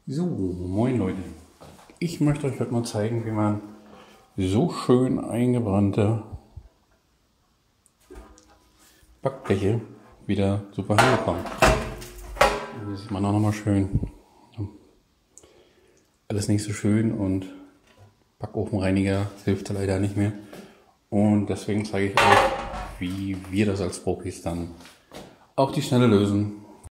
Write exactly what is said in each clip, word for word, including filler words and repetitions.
So, moin Leute. Ich möchte euch heute mal zeigen, wie man so schön eingebrannte Backbleche wieder super hinbekommt. Hier sieht man auch nochmal schön. Alles nicht so schön und Backofenreiniger hilft da leider nicht mehr. Und deswegen zeige ich euch, wie wir das als Profis dann auf die Schnelle lösen.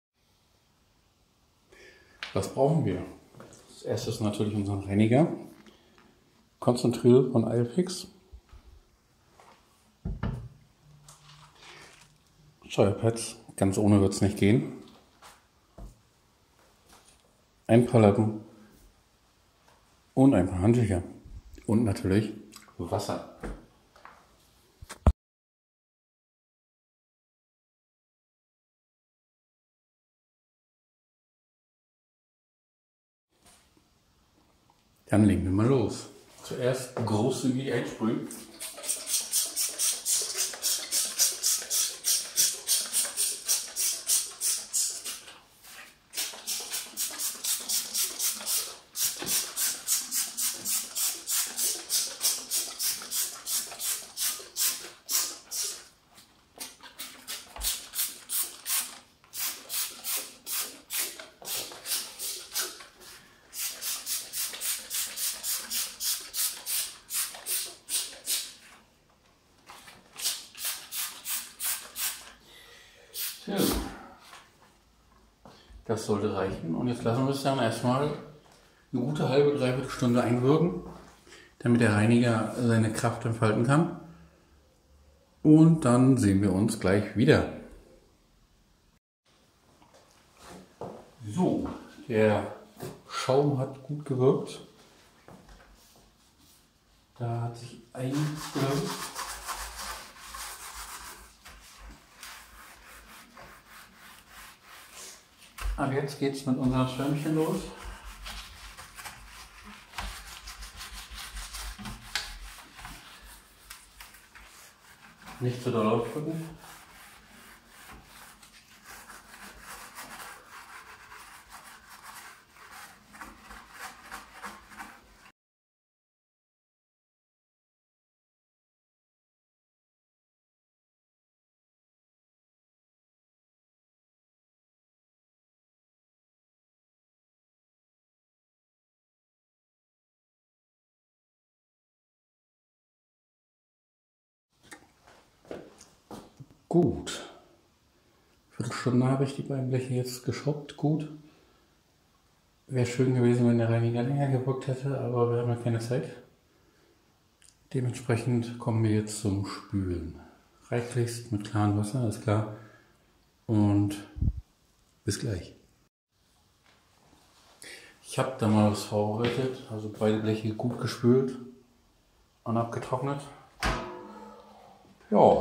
Was brauchen wir? Als erstes natürlich unseren Reiniger. Concentril von Eilfix. Steuerpads, ganz ohne wird es nicht gehen. Ein paar Lappen und ein paar Handtücher. Und natürlich Wasser. Dann legen wir mal los. Zuerst großzügig einsprühen. Das sollte reichen und jetzt lassen wir es dann erstmal eine gute halbe, dreiviertel Stunde einwirken, damit der Reiniger seine Kraft entfalten kann. Und dann sehen wir uns gleich wieder. So, der Schaum hat gut gewirkt. Da hat sich einiges gelöst. Aber jetzt geht es mit unserem Schwämmchen los. Nicht zu doll aufdrücken. Gut. Viertelstunde habe ich die beiden Bleche jetzt geschrubbt. Gut. Wäre schön gewesen, wenn der Reiniger länger gewirkt hätte, aber wir haben ja keine Zeit. Dementsprechend kommen wir jetzt zum Spülen. Reichlichst mit klarem Wasser, ist klar. Und bis gleich. Ich habe da mal was vorbereitet, also beide Bleche gut gespült und abgetrocknet. Ja.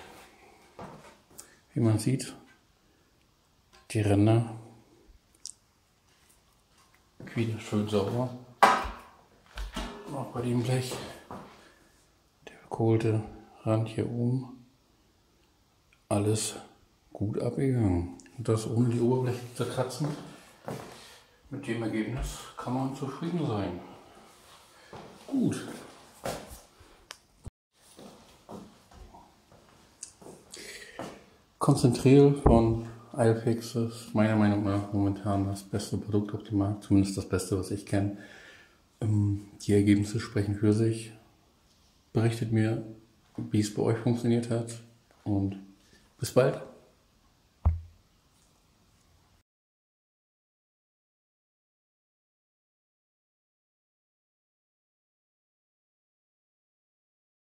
Wie man sieht, die Ränder wieder schön sauber. Auch bei dem Blech der verkohlte Rand hier oben, alles gut abgegangen. Und das ohne die Oberfläche zu kratzen. Mit dem Ergebnis kann man zufrieden sein. Gut. Concentril von Eilfix ist meiner Meinung nach momentan das beste Produkt auf dem Markt, zumindest das Beste, was ich kenne. Die Ergebnisse sprechen für sich. Berichtet mir, wie es bei euch funktioniert hat und bis bald.